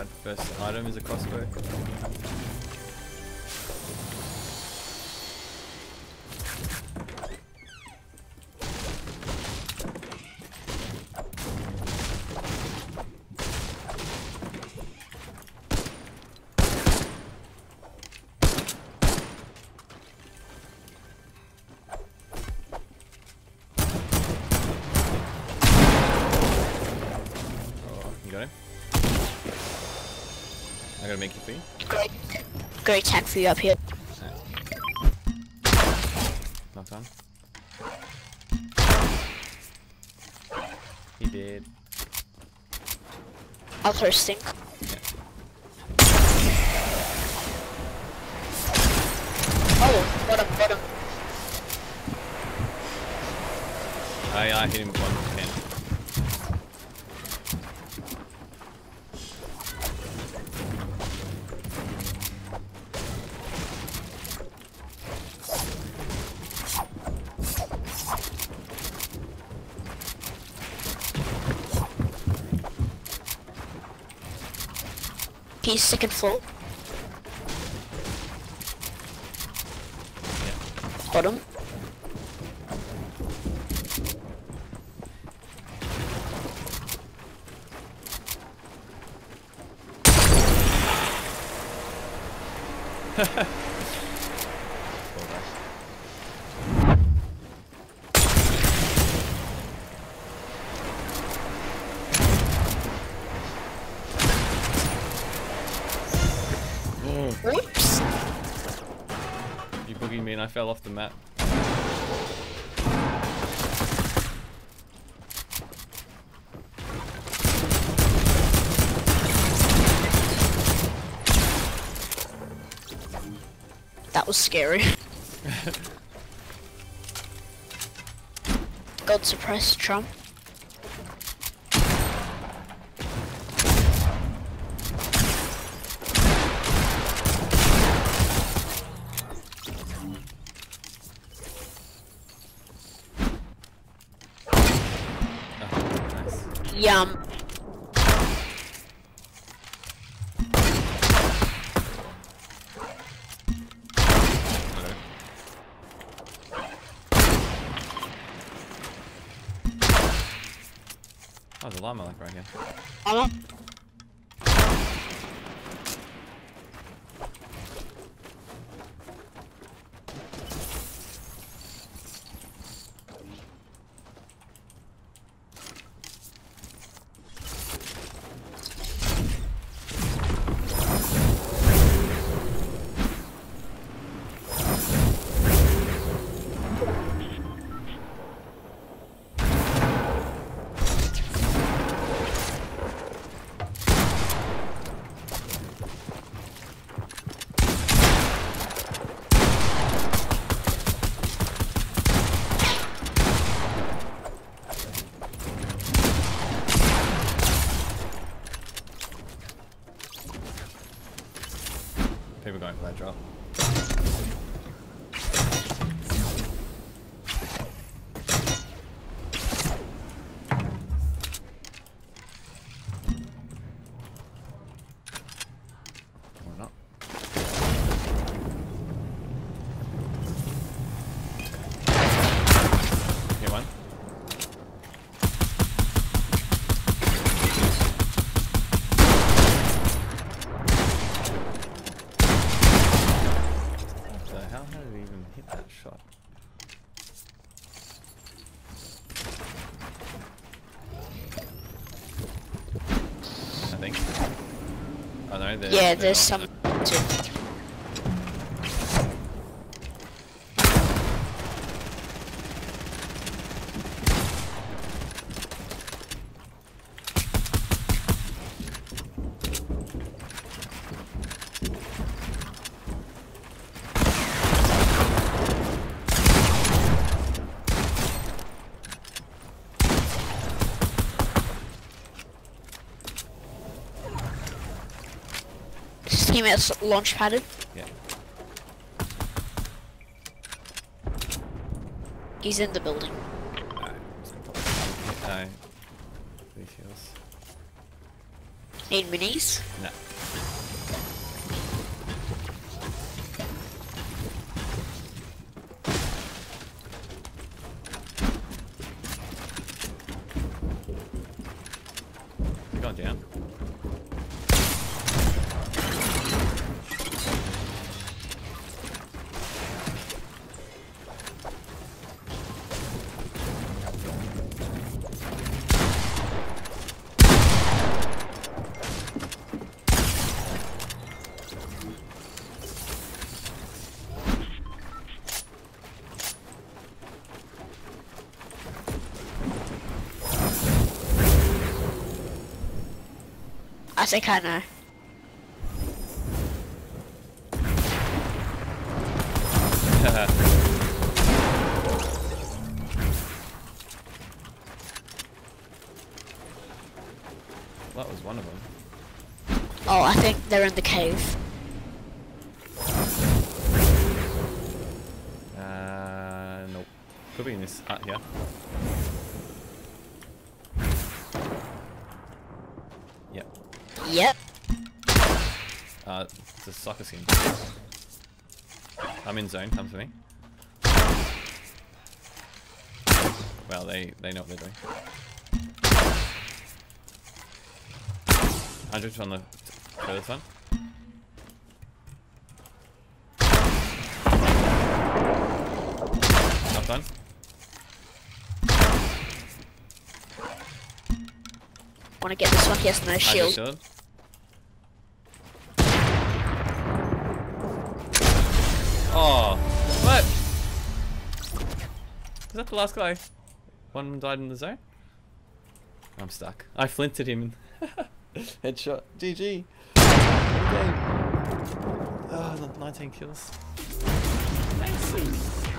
Alright, first item is a crossbow. I gotta make you free. Great tank for you up here. Knocked on. He did. I'll throw stink. Yeah. Oh, bottom. I hit him with 110. He's second floor. Yeah. Bottom. Whoops. You boogied me and I fell off the map. That was scary. God suppress Trump. Yum. Oh, there's a llama like right here. People going for that drop. Or not. Hit one. How did we even hit that shot? I think. Oh no, Yeah, there's some too. Teammates launch padded. Yeah. He's in the building. Alright, just gonna pop it. No. Three kills. Need minis? No. You're going down. I think I know. That was one of them. Oh, I think they're in the cave. Nope. Could be in this hut here. Yep. Yep. It's a soccer skin. I'm in zone, come to me. Well, they know what they're doing. 100 on the further side. Not done. Wanna get this one? He has no shield. Shield. Oh, what? Was that the last guy? One died in the zone? I'm stuck. I flinted him. Headshot. GG. Okay. Oh, 19 kills. Thanks.